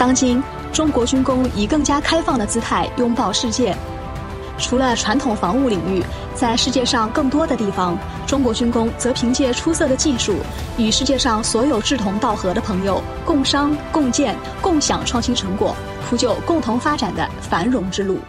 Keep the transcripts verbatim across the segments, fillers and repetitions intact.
当今，中国军工以更加开放的姿态拥抱世界。除了传统防务领域，在世界上更多的地方，中国军工则凭借出色的技术，与世界上所有志同道合的朋友共商、共建、共享创新成果，铺就共同发展的繁荣之路。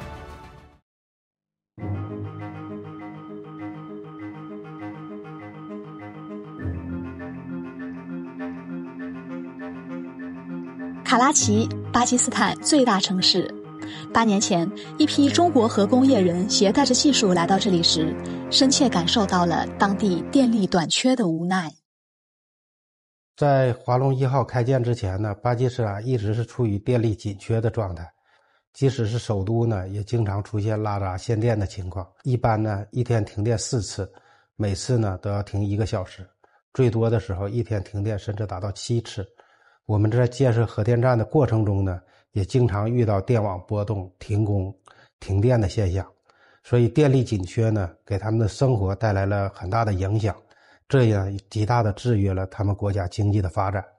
卡拉奇，巴基斯坦最大城市。八年前，一批中国核工业人携带着技术来到这里时，深切感受到了当地电力短缺的无奈。 在华龙一号开建之前呢，巴基斯坦一直是处于电力紧缺的状态，即使是首都呢，也经常出现拉闸限电的情况。一般呢，一天停电四次，每次呢都要停一个小时，最多的时候一天停电甚至达到七次。我们在建设核电站的过程中呢，也经常遇到电网波动、停工、停电的现象，所以电力紧缺呢，给他们的生活带来了很大的影响，这样极大的制约了他们国家经济的发展。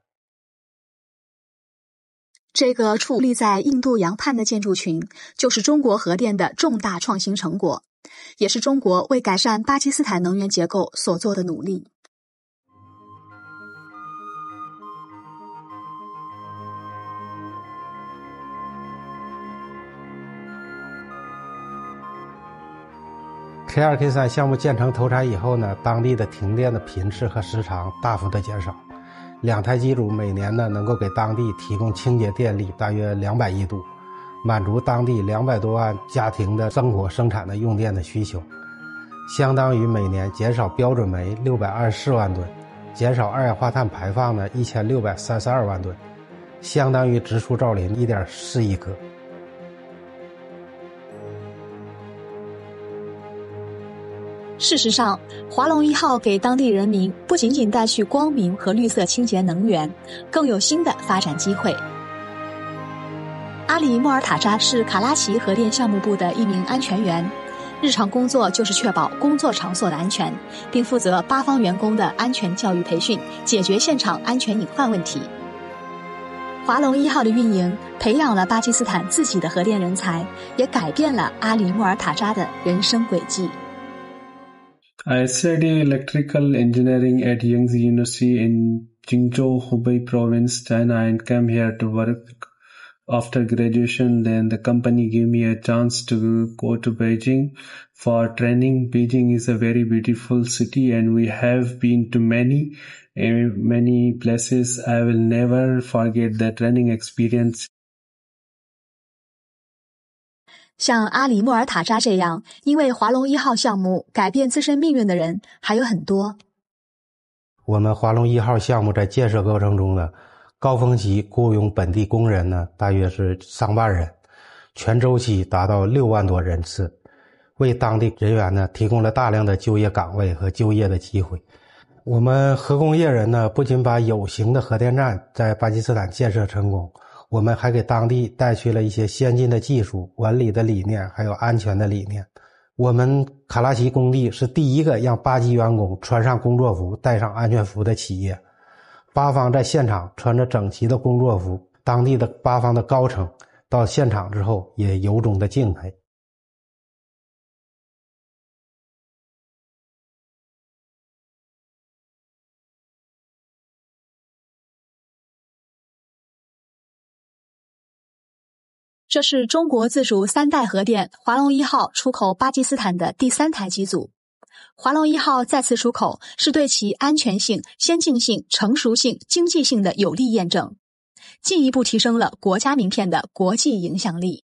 这个矗立在印度洋畔的建筑群，就是中国核电的重大创新成果，也是中国为改善巴基斯坦能源结构所做的努力。 K 二 K 三 项目建成投产以后呢，当地的停电的频次和时长大幅的减少，两台机组每年呢能够给当地提供清洁电力大约两百亿度，满足当地两百多万家庭的生活生产的用电的需求，相当于每年减少标准煤六百二十四万吨，减少二氧化碳排放呢一千六百三十二万吨，相当于植树造林 一点四亿棵。 事实上，华龙一号给当地人民不仅仅带去光明和绿色清洁能源，更有新的发展机会。阿里莫尔塔扎是卡拉奇核电项目部的一名安全员，日常工作就是确保工作场所的安全，并负责巴方员工的安全教育培训，解决现场安全隐患问题。华龙一号的运营培养了巴基斯坦自己的核电人才，也改变了阿里莫尔塔扎的人生轨迹。 I study electrical engineering at Yangtze University in Jingzhou, Hubei province, China, and came here to work after graduation. Then the company gave me a chance to go to Beijing for training. Beijing is a very beautiful city and we have been to many, many places. I will never forget the training experience. 像阿里莫尔塔扎这样因为华龙一号项目改变自身命运的人还有很多。 我们华龙一号项目在建设过程中呢，高峰期雇佣本地工人呢大约是上万人，全周期达到六万多人次，为当地人员呢提供了大量的就业岗位和就业的机会。我们核工业人呢不仅把有形的核电站在巴基斯坦建设成功，我们还给当地带去了一些先进的技术、管理的理念，还有安全的理念。我们卡拉奇工地是第一个让巴基员工穿上工作服、戴上安全服的企业。巴方在现场穿着整齐的工作服，当地的巴方的高层到现场之后也由衷的敬佩。 这是中国自主三代核电华龙一号出口巴基斯坦的第三台机组。华龙一号再次出口是对其安全性、先进性、成熟性、经济性的有力验证，进一步提升了国家名片的国际影响力。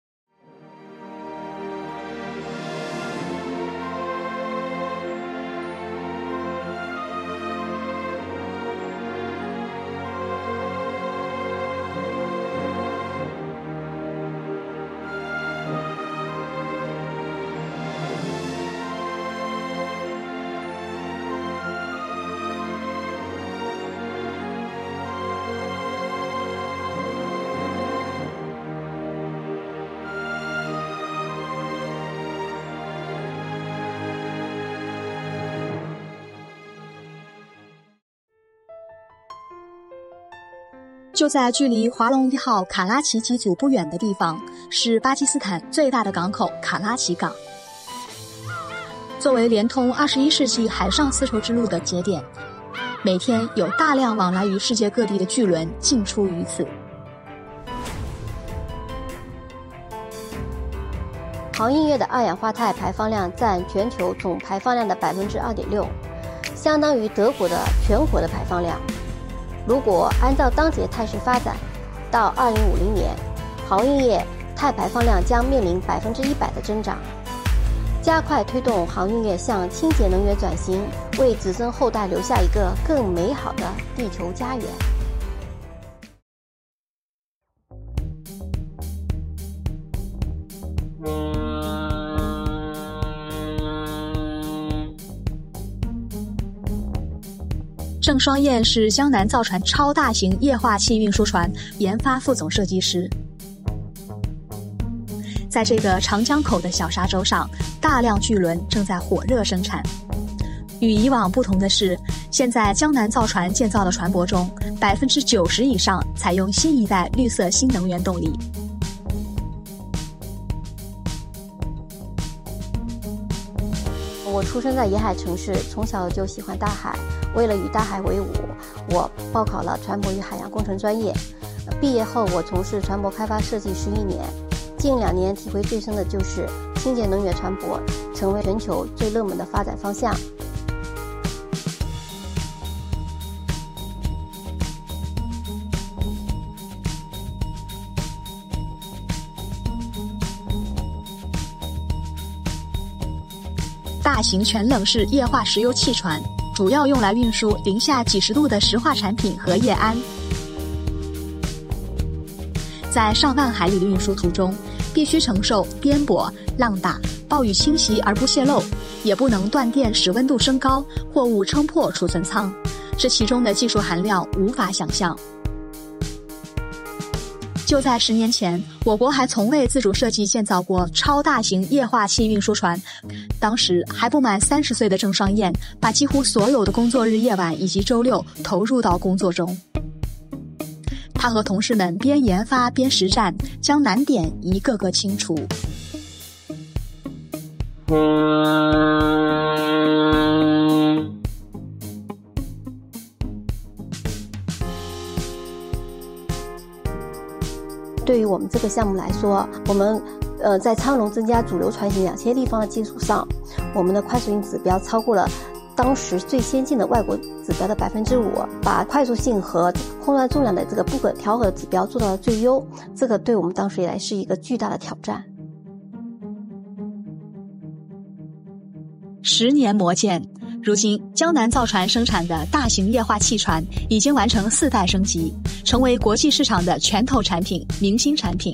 就在距离华龙一号卡拉奇机组不远的地方，是巴基斯坦最大的港口卡拉奇港。作为连通二十一世纪海上丝绸之路的节点，每天有大量往来于世界各地的巨轮进出于此。 航运业的二氧化碳排放量占全球总排放量的 百分之二点六， 相当于德国的全国的排放量。如果按照当前态势发展，到二零五零年，航运业碳排放量将面临百分之一百的增长。加快推动航运业向清洁能源转型，为子孙后代留下一个更美好的地球家园。 郑双燕是江南造船超大型液化气运输船研发副总设计师。在这个长江口的小沙洲上，大量巨轮正在火热生产。与以往不同的是，现在江南造船建造的船舶中 百分之九十 以上采用新一代绿色新能源动力。 我出生在沿海城市，从小就喜欢大海。为了与大海为伍，我报考了船舶与海洋工程专业。毕业后，我从事船舶开发设计十一年。近两年体会最深的就是清洁能源船舶成为全球最热门的发展方向。 大型全冷式液化石油气船主要用来运输零下几十度的石化产品和液氨。在上万海里的运输途中，必须承受颠簸、浪打、暴雨侵袭而不泄漏，也不能断电使温度升高，货物撑破储存舱，这其中的技术含量无法想象。就在十年前，我国还从未自主设计建造过超大型液化气运输船。当时还不满三十岁的郑双燕，把几乎所有的工作日夜晚以及周六投入到工作中。他和同事们边研发边实战，将难点一个个清除。 对于我们这个项目来说，我们呃在昌隆增加主流船型两千立方的基础上，我们的快速性指标超过了当时最先进的外国指标的 百分之五， 把快速性和空转重量的这个不可调和的指标做到了最优，这个对我们当时以来是一个巨大的挑战。 十年磨剑，如今江南造船生产的大型液化气船已经完成四代升级，成为国际市场的拳头产品、明星产品。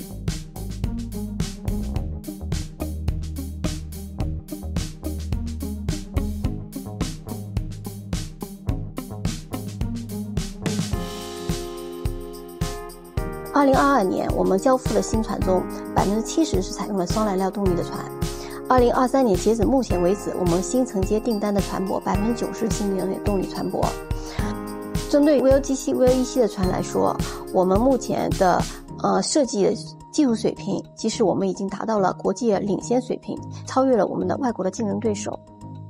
二零二二年，我们交付的新船中 百分之七十 是采用了双燃料动力的船。二零二三年截止目前为止，我们新承接订单的船舶 百分之九十 新能源动力船舶。针对 V L G C、V L E C 的船来说，我们目前的呃设计的技术水平，即使我们已经达到了国际领先水平，超越了我们的外国的竞争对手。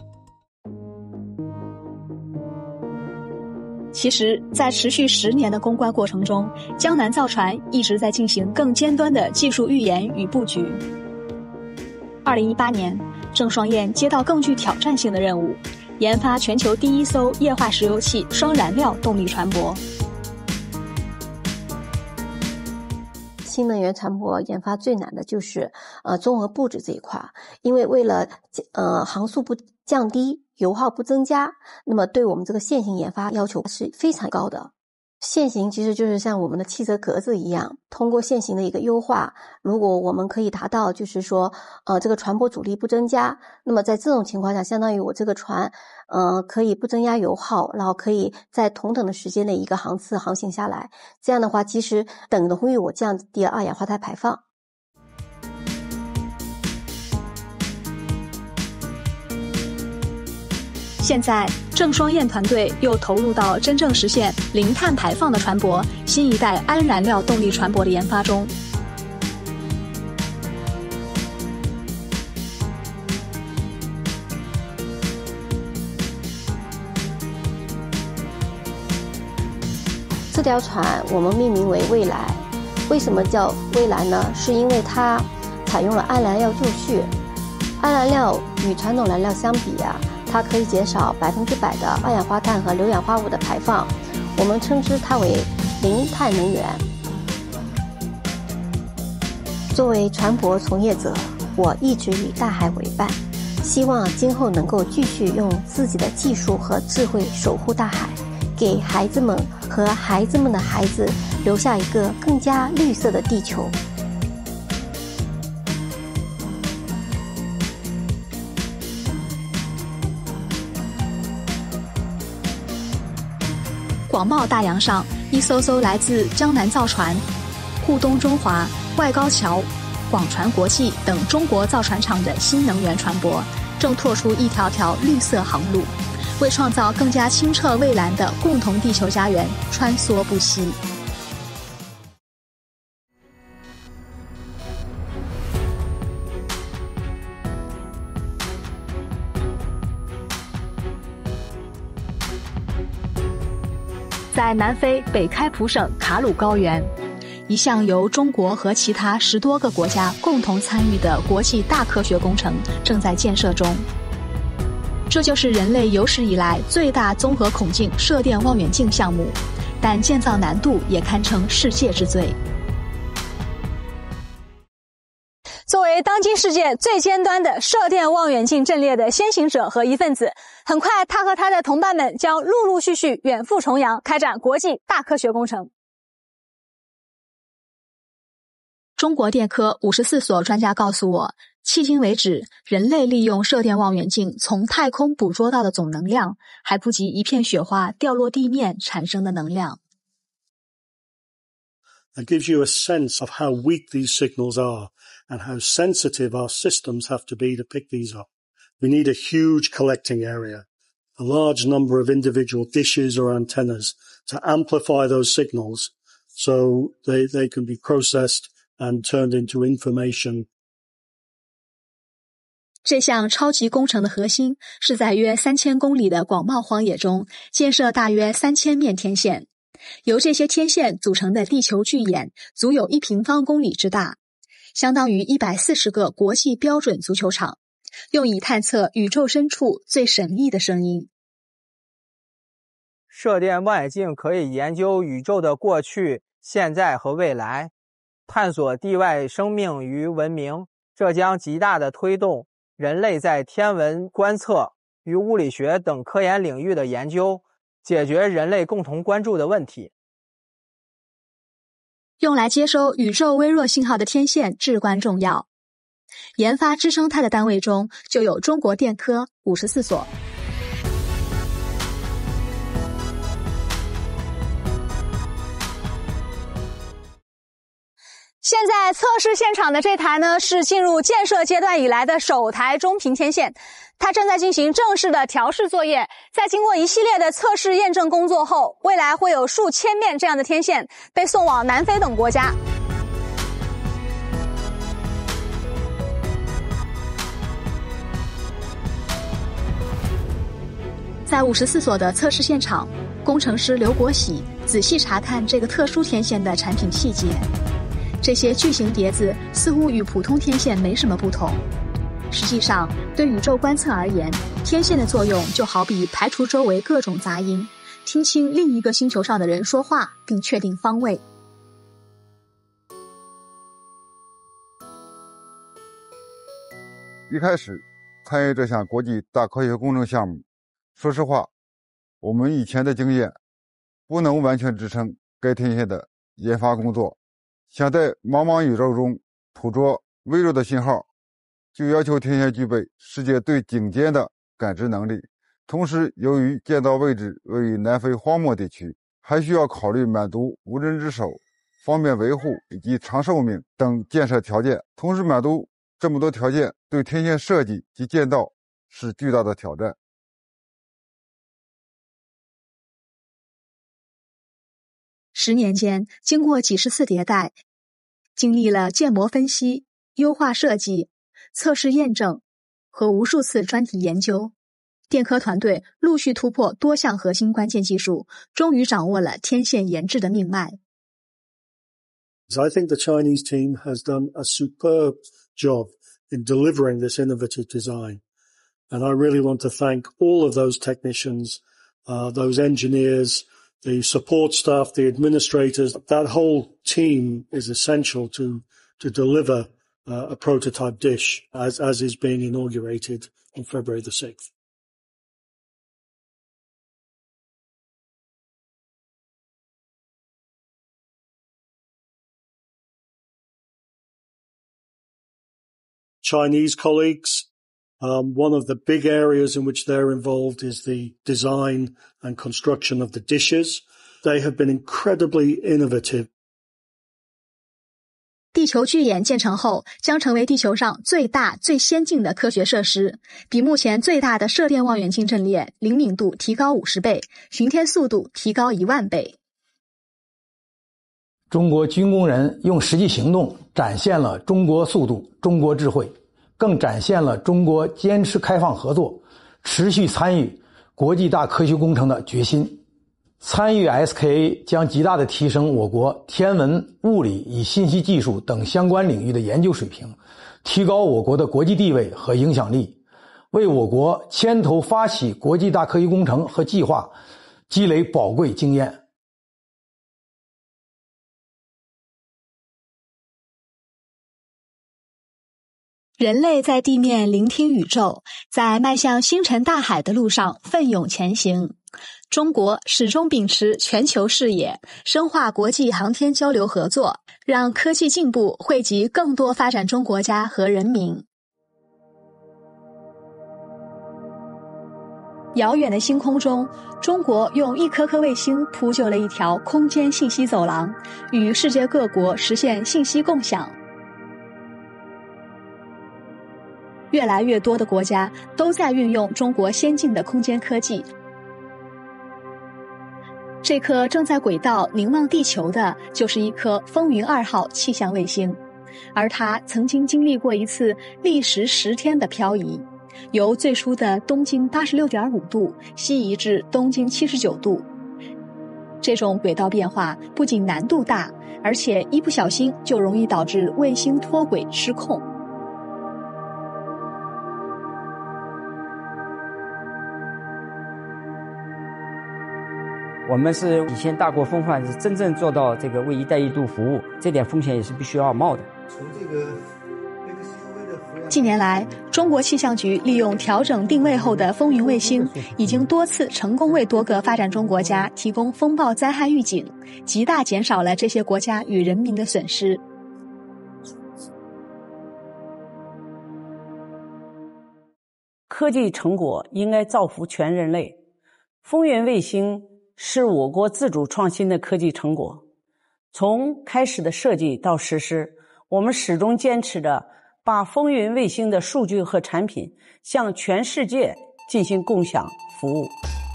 其实，在持续十年的攻关过程中，江南造船一直在进行更尖端的技术预研与布局。二零一八年，郑双燕接到更具挑战性的任务，研发全球第一艘液化石油气双燃料动力船舶。 新能源船舶研发最难的就是呃综合布置这一块，因为为了呃航速不降低，油耗不增加，那么对我们这个现行研发要求是非常高的。现行其实就是像我们的汽车格子一样，通过现行的一个优化，如果我们可以达到就是说呃这个船舶阻力不增加，那么在这种情况下，相当于我这个船呃可以不增加油耗，然后可以在同等的时间的一个航次航行下来，这样的话其实等同于我降低了二氧化碳排放。 现在，郑双燕团队又投入到真正实现零碳排放的船舶、新一代氨燃料动力船舶的研发中。 这条船我们命名为未来，为什么叫未来呢？是因为它采用了氨燃料就绪。氨燃料与传统燃料相比啊，它可以减少百分之百的二氧化碳和硫氧化物的排放，我们称之它为零碳能源。作为船舶从业者，我一直与大海为伴，希望今后能够继续用自己的技术和智慧守护大海，给孩子们和孩子们的孩子留下一个更加绿色的地球。 广袤大洋上，一艘艘来自江南造船、沪东中华、外高桥、广船国际等中国造船厂的新能源船舶，正拓出一条条绿色航路，为创造更加清澈蔚蓝的共同地球家园穿梭不息。在南非北开普省卡鲁高原，一项由中国和其他十多个国家共同参与的国际大科学工程正在建设中。这就是人类有史以来最大综合孔径射电望远镜项目，但建造难度也堪称世界之最。作为当今世界最尖端的射电望远镜阵列的先行者和一份子，很快他和他的同伴们将陆陆续续远赴重洋，开展国际大科学工程。中国电科五十四所专家告诉我，迄今为止，人类利用射电望远镜从太空捕捉到的总能量，还不及一片雪花掉落地面产生的能量。 That gives you a sense of how weak these signals are and how sensitive our systems have to be to pick these up. We need a huge collecting area, a large number of individual dishes or antennas to amplify those signals so they, they can be processed and turned into information. 这项超级工程的核心是在约三千公里的广袤荒野中建设大约三千面天线。由这些天线组成的地球巨眼足有一平方公里之大，相当于一百四十个国际标准足球场，用以探测宇宙深处最神秘的声音。 射电望远镜可以研究宇宙的过去、现在和未来，探索地外生命与文明，这将极大地推动人类在天文观测与物理学等科研领域的研究，解决人类共同关注的问题。 用来接收宇宙微弱信号的天线至关重要。研发支撑它的单位中就有中国电科五十四所。现在测试现场的这台呢，是进入建设阶段以来的首台中频天线，它正在进行正式的调试作业。在经过一系列的测试验证工作后，未来会有数千面这样的天线被送往南非等国家。在五十四所的测试现场，工程师刘国喜仔细查看这个特殊天线的产品细节。这些巨型碟子似乎与普通天线没什么不同。实际上，对宇宙观测而言，天线的作用就好比排除周围各种杂音，听清另一个星球上的人说话，并确定方位。 一开始参与这项国际大科学工程项目，说实话，我们以前的经验不能完全支撑该天线的研发工作。想在茫茫宇宙中捕捉微弱的信号，就要求天线具备世界最顶尖的感知能力。同时，由于建造位置位于南非荒漠地区，还需要考虑满足无人之手、方便维护以及长寿命等建设条件。同时满足这么多条件，对天线设计及建造是巨大的挑战。 十年间，经过几十次迭代，经历了建模分析、优化设计、测试验证和无数次专题研究，电科团队陆续突破多项核心关键技术，终于掌握了天线研制的命脉。 I think the Chinese team has done a superb job in delivering this innovative design. And I really want to thank all of those technicians, uh, those engineers, the support staff, the administrators. That whole team is essential to, to deliver uh, a prototype dish as, as is being inaugurated on February the sixth. Chinese colleagues, um, one of the big areas in which they're involved is the design and construction of the dishes. They have been incredibly innovative. 地球巨眼建成后，将成为地球上最大、最先进的科学设施，比目前最大的射电望远镜阵列灵敏度提高五十倍，巡天速度提高一万倍。 中国军工人用实际行动展现了中国速度、中国智慧，更展现了中国坚持开放合作、持续参与国际大科学工程的决心。参与 S K A 将极大地提升我国天文、物理与信息技术等相关领域的研究水平，提高我国的国际地位和影响力，为我国牵头发起国际大科学工程和计划积累宝贵经验。 人类在地面聆听宇宙，在迈向星辰大海的路上奋勇前行。中国始终秉持全球视野，深化国际航天交流合作，让科技进步惠及更多发展中国家和人民。遥远的星空中，中国用一颗颗卫星铺就了一条空间信息走廊，与世界各国实现信息共享。越来越多的国家都在运用中国先进的空间科技。这颗正在轨道凝望地球的，就是一颗风云二号气象卫星，而它曾经经历过一次历时十天的漂移，由最初的东经 八十六点五 度西移至东经七十九度。这种轨道变化不仅难度大，而且一不小心就容易导致卫星脱轨失控。 我们是体现大国风范，是真正做到这个为“一带一路”服务，这点风险也是必须要冒的。从这个近年来，中国气象局利用调整定位后的风云卫星，已经多次成功为多个发展中国家提供风暴灾害预警，极大减少了这些国家与人民的损失。 科技成果应该造福全人类，风云卫星是我国自主创新的科技成果，从开始的设计到实施，我们始终坚持着把风云卫星的数据和产品向全世界进行共享服务。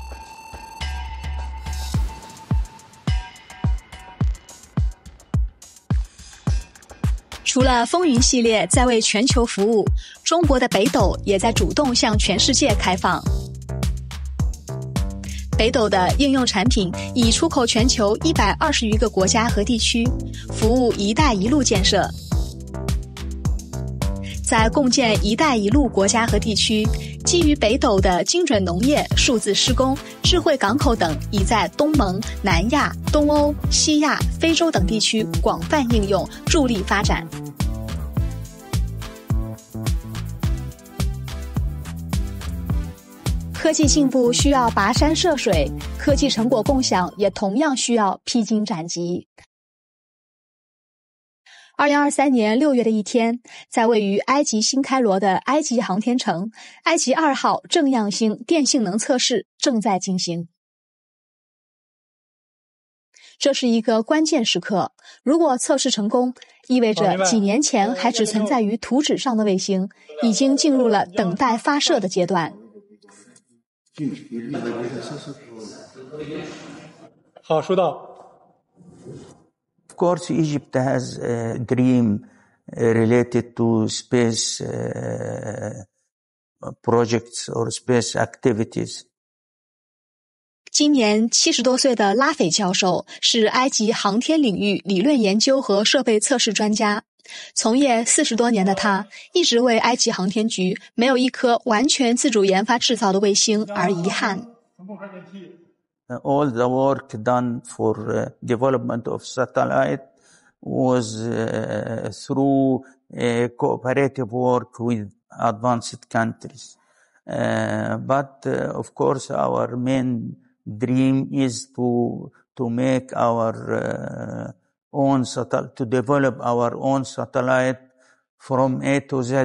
除了风云系列在为全球服务，中国的北斗也在主动向全世界开放。北斗的应用产品已出口全球一百二十余个国家和地区，服务“一带一路”建设。在共建“一带一路”国家和地区，基于北斗的精准农业、数字施工、智慧港口等，已在东盟、南亚、东欧、西亚、非洲等地区广泛应用，助力发展。科技进步需要跋山涉水，科技成果共享也同样需要披荆斩棘。二零二三年六月的一天，在位于埃及新开罗的埃及航天城，埃及二号正样星电性能测试正在进行。这是一个关键时刻，如果测试成功，意味着几年前还只存在于图纸上的卫星，已经进入了等待发射的阶段。 好，收到。 course, Egypt has a dream related to space uh, projects or space activities. 今年七十多岁的拉斐教授是埃及航天领域理论研究和设备测试专家。从业四十多年的他，一直为埃及航天局没有一颗完全自主研发制造的卫星而遗憾。 All the work done for uh, development of satellite was uh, through uh, cooperative work with advanced countries. Uh, but uh, of course, our main dream is to to make our uh, own satellite, to develop our own satellite from A to Z.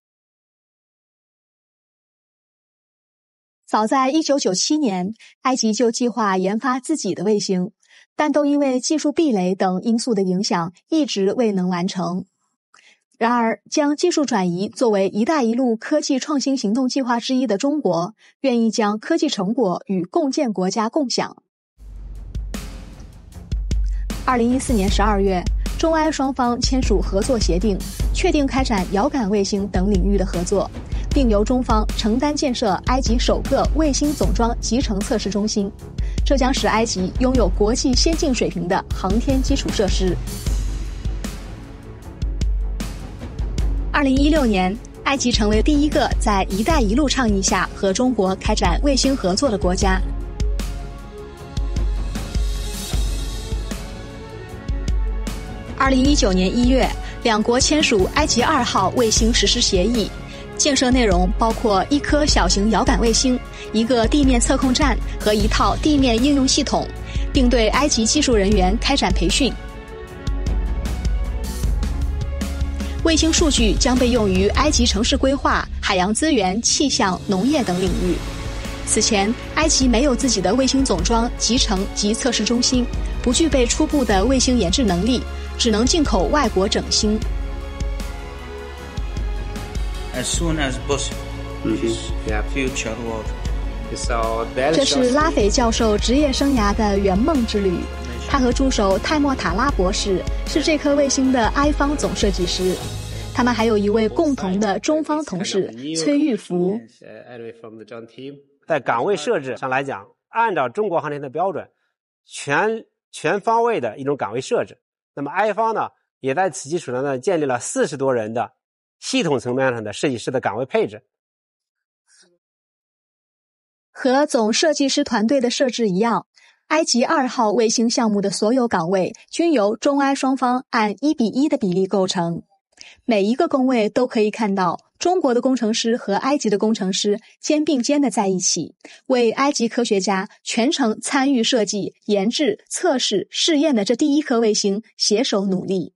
早在一九九七年，埃及就计划研发自己的卫星，但都因为技术壁垒等因素的影响，一直未能完成。然而，将技术转移作为“一带一路”科技创新行动计划之一的中国，愿意将科技成果与共建国家共享。二零一四年十二月，中埃双方签署合作协定，确定开展遥感卫星等领域的合作，并由中方承担建设埃及首个卫星总装集成测试中心，这将使埃及拥有国际先进水平的航天基础设施。二零一六年，埃及成为第一个在“一带一路”倡议下和中国开展卫星合作的国家。二零一九年一月，两国签署埃及二号卫星实施协议，建设内容包括一颗小型遥感卫星、一个地面测控站和一套地面应用系统，并对埃及技术人员开展培训。卫星数据将被用于埃及城市规划、海洋资源、气象、农业等领域。此前，埃及没有自己的卫星总装、集成及测试中心，不具备初步的卫星研制能力，只能进口外国整星。 As soon as possible, future work. 这是拉斐教授职业生涯的圆梦之旅。他和助手泰莫塔拉博士是这颗卫星的埃方总设计师，他们还有一位共同的中方同事崔玉福。 在岗位设置上来讲，按照中国航天的标准，全全方位的一种岗位设置。那么埃方呢，也在此基础上呢，建立了四十多人的系统层面上的设计师的岗位配置。 和总设计师团队的设置一样，埃及二号卫星项目的所有岗位均由中埃双方按一比一的比例构成。每一个工位都可以看到中国的工程师和埃及的工程师肩并肩的在一起，为埃及科学家全程参与设计、研制、测试、试验的这第一颗卫星携手努力。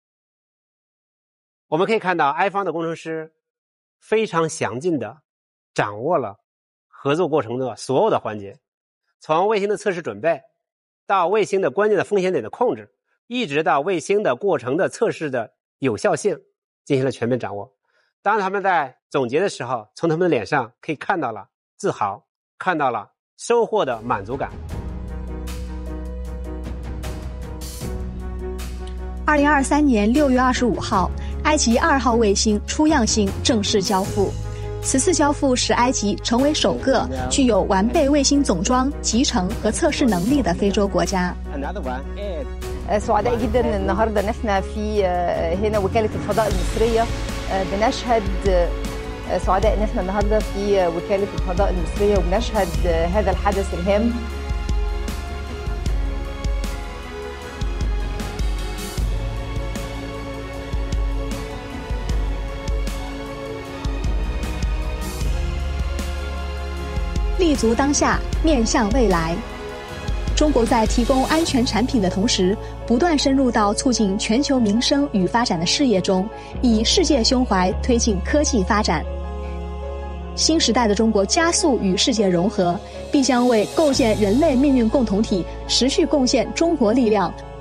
我们可以看到埃方的工程师非常详尽地掌握了合作过程的所有的环节，从卫星的测试准备到卫星的关键的风险点的控制，一直到卫星的过程的测试的有效性进行了全面掌握。当他们在总结的时候，从他们的脸上可以看到了自豪，看到了收获的满足感。 二零二三年六月二十五号，埃及二号卫星出样星正式交付。此次交付使埃及成为首个具有完备卫星总装、集成和测试能力的非洲国家。 سعداء جدا النهارده ان احنا في هنا وكاله الفضاء المصريه بنشهد سعداء ان احنا النهارده في وكاله الفضاء المصريه وبنشهد هذا الحدث الهام. 立足当下，面向未来。中国在提供安全产品的同时，不断深入到促进全球民生与发展的事业中，以世界胸怀推进科技发展。新时代的中国加速与世界融合，必将为构建人类命运共同体持续贡献中国力量，